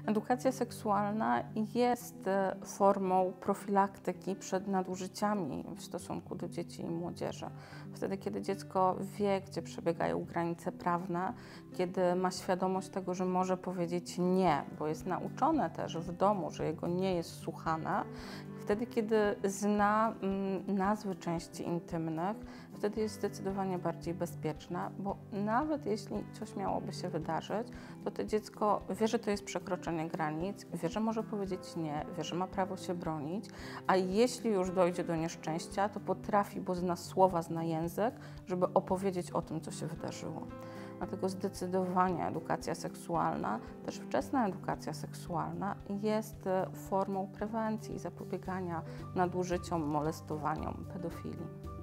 Edukacja seksualna jest formą profilaktyki przed nadużyciami w stosunku do dzieci i młodzieży. Wtedy, kiedy dziecko wie, gdzie przebiegają granice prawne, kiedy ma świadomość tego, że może powiedzieć nie, bo jest nauczone też w domu, że jego nie jest słuchane, wtedy, kiedy zna nazwy części intymnych, wtedy jest zdecydowanie bardziej bezpieczne, bo nawet jeśli coś miałoby się wydarzyć, to to dziecko wie, że to jest przekroczenie granic, wie, że może powiedzieć nie, wie, że ma prawo się bronić, a jeśli już dojdzie do nieszczęścia, to potrafi, bo zna słowa, zna język, żeby opowiedzieć o tym, co się wydarzyło. Dlatego zdecydowanie edukacja seksualna, też wczesna edukacja seksualna jest formą prewencji i zapobiegania nadużyciom, molestowaniom, pedofilii.